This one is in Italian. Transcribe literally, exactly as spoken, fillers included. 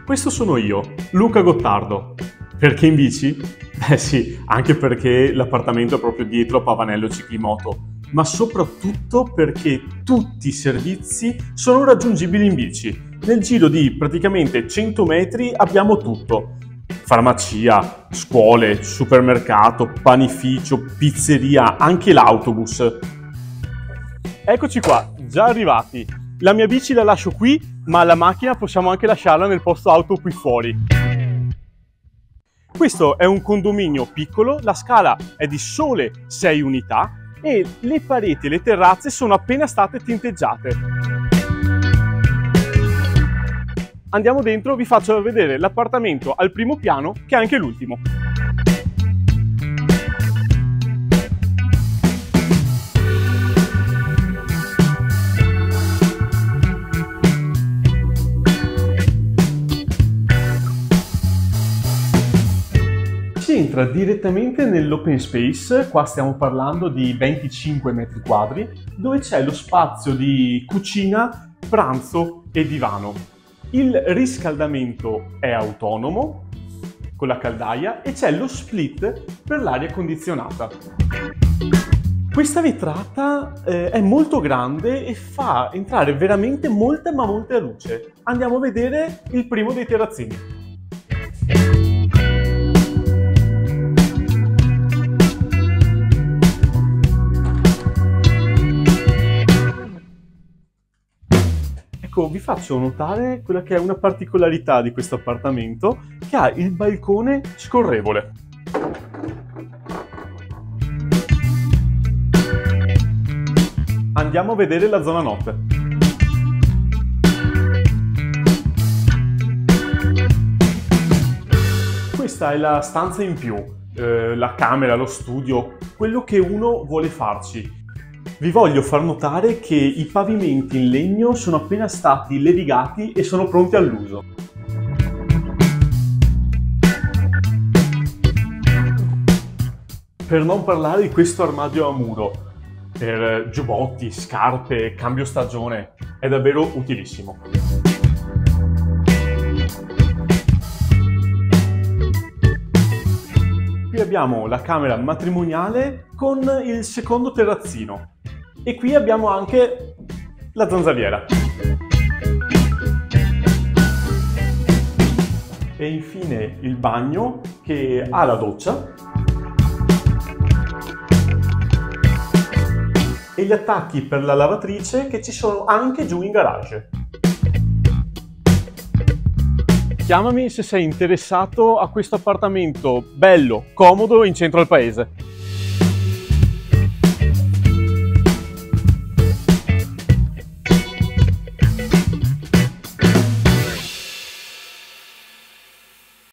Questo sono io, Luca Gottardo. Perché in bici? Eh sì, anche perché l'appartamento è proprio dietro a Pavanello Ciclimoto, ma soprattutto perché tutti i servizi sono raggiungibili in bici. Nel giro di praticamente cento metri abbiamo tutto. Farmacia, scuole, supermercato, panificio, pizzeria, anche l'autobus. Eccoci qua, già arrivati. La mia bici la lascio qui, ma la macchina possiamo anche lasciarla nel posto auto qui fuori. Questo è un condominio piccolo, la scala è di sole sei unità e le pareti e le terrazze sono appena state tinteggiate. Andiamo dentro, vi faccio vedere l'appartamento al primo piano, che è anche l'ultimo. Si entra direttamente nell'open space, qua stiamo parlando di venticinque metri quadri, dove c'è lo spazio di cucina, pranzo e divano. Il riscaldamento è autonomo, con la caldaia, e c'è lo split per l'aria condizionata. Questa vetrata eh, è molto grande e fa entrare veramente molta ma molta luce. Andiamo a vedere il primo dei terrazzini. Ecco, vi faccio notare quella che è una particolarità di questo appartamento, che ha il balcone scorrevole. Andiamo a vedere la zona notte. Questa è la stanza in più, eh, la camera, lo studio, quello che uno vuole farci. Vi voglio far notare che i pavimenti in legno sono appena stati levigati e sono pronti all'uso. Per non parlare di questo armadio a muro, per giubbotti, scarpe, cambio stagione, è davvero utilissimo. Qui abbiamo la camera matrimoniale con il secondo terrazzino. E qui abbiamo anche la zanzariera. E infine il bagno che ha la doccia e gli attacchi per la lavatrice che ci sono anche giù in garage. Chiamami se sei interessato a questo appartamento bello, comodo in centro al paese.